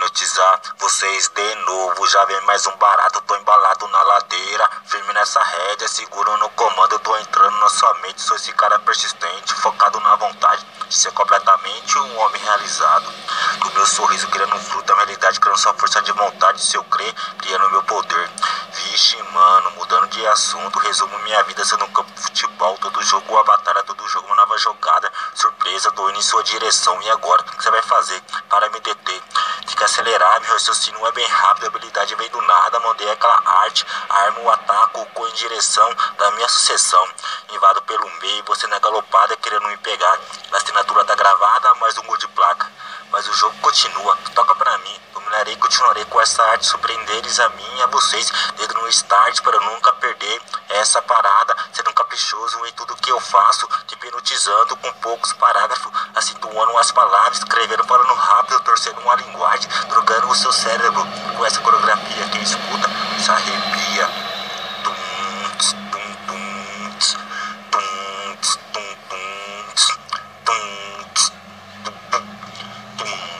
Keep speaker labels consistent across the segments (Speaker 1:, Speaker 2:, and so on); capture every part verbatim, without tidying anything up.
Speaker 1: hipnotizar vocês de novo. Já vem mais um barato, tô embalado na ladeira, firme nessa rédea, seguro no comando. Eu tô entrando na sua mente, sou esse cara persistente, focado na vontade de ser completamente um homem realizado. Do meu sorriso criando um fruto da realidade, criando sua força de vontade. Se eu crer, criando meu poder. Vixe, mano, mudando de assunto, resumo minha vida sendo um campo de futebol. Todo jogo a batalha, todo jogo uma nova jogada. Surpresa, tô indo em sua direção. E agora, o que você vai fazer para me deter? Fica acelerado, meu raciocínio é bem rápido, a habilidade vem do nada. Mandei aquela arte, armo o ataco, corro em direção da minha sucessão. Invado pelo meio, você na galopada querendo me pegar. Na assinatura tá gravada, mais um gol de placa. Mas o jogo continua, toca pra mim. Dominarei, continuarei com essa arte, surpreenderes a mim e a vocês. Dedo no start para eu nunca perder essa parada, sendo caprichoso em tudo que eu faço, te hipnotizando com poucos parágrafos, acentuando as palavras, escrevendo, falando rápido, torcendo uma linguagem, drogando o seu cérebro com essa coreografia. Quem escuta se arrepia. Tum, tss, tum, tum, tss, tum, tss, tum, tum, tss, tum, tss, tum, tum, tum.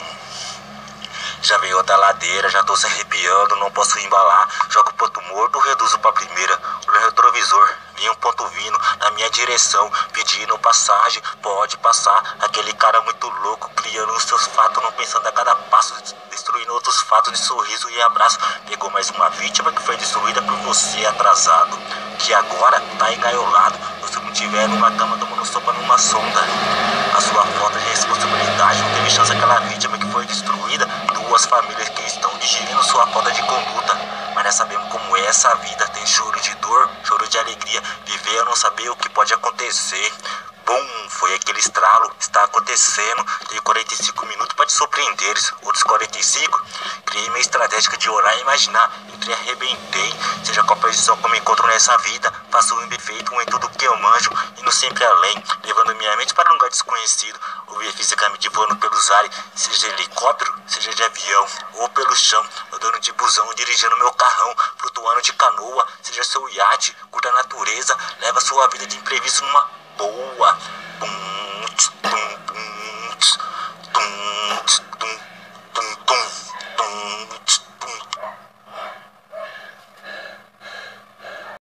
Speaker 1: Já veio outra ladeira, já tô se arrepiando, não posso embalar. Jogo ponto morto, reduzo pra primeira. Olho retrovisor, vi um ponto vindo na minha direção, pedindo passagem, pode passar. Aquele cara muito louco, criando os seus fatos, não pensando a cada passo, destruindo outros fatos de sorriso e abraço. Pegou mais uma vítima que foi destruída por você atrasado, que agora tá engaiolado. Se não tiver numa cama tomando sopa numa sonda, a sua falta de responsabilidade não teve chance. Aquela vítima que foi destruída, duas famílias que estão digerindo sua falta de conduta. Mas nós sabemos como é essa vida, tem choro de dor, choro de alegria. Viver é não saber o que pode acontecer. Bum, foi aquele estralo, está acontecendo. Tem quarenta e cinco minutos para te surpreender. Outros quarenta e cinco, criei minha estratégia de orar e imaginar. Entrei, arrebentei, seja qual posição como encontro nessa vida. Faço um defeito em tudo que eu manjo, indo sempre além, levando minha mente para um lugar desconhecido. Ouvir fisicamente voando pelos ares, seja de helicóptero, seja de avião, ou pelo chão, andando de busão, dirigindo meu carrão, flutuando de canoa, seja seu iate, curta a natureza, leva sua vida de imprevisto numa boa. Bum, tss,